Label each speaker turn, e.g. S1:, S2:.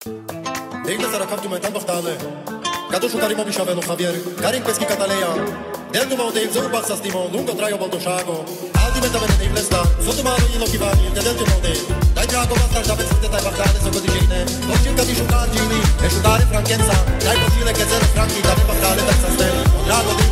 S1: Deine sarà capito mental baftale. Cadu șutari mo bișavelu Javier, Karin peschi cataleia. Dentro mal del zou bassa stimo, lungo traio baldo shago. Alti mentamente dei flesta, sotto mano gli occhi vari, il dentro mal del. Dai drago basta già per sette dai baftale so codicine. Non cerca di sciutargini e sciutare franchezza. Dai possibile che zero franchi da baftale terza stella. Drago di